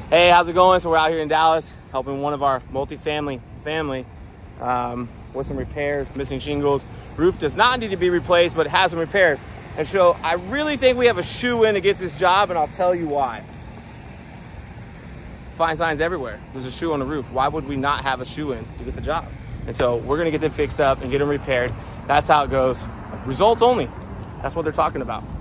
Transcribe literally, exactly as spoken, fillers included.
Hey, how's it going? So we're out here in Dallas helping one of our multifamily family um, with some repairs, missing shingles. Roof does not need to be replaced, but it has some repairs. And so I really think we have a shoe in to get this job, and I'll tell you why. Fine signs everywhere. There's a shoe on the roof. Why would we not have a shoe in to get the job? And so we're gonna get them fixed up and get them repaired. That's how it goes. Results only. That's what they're talking about.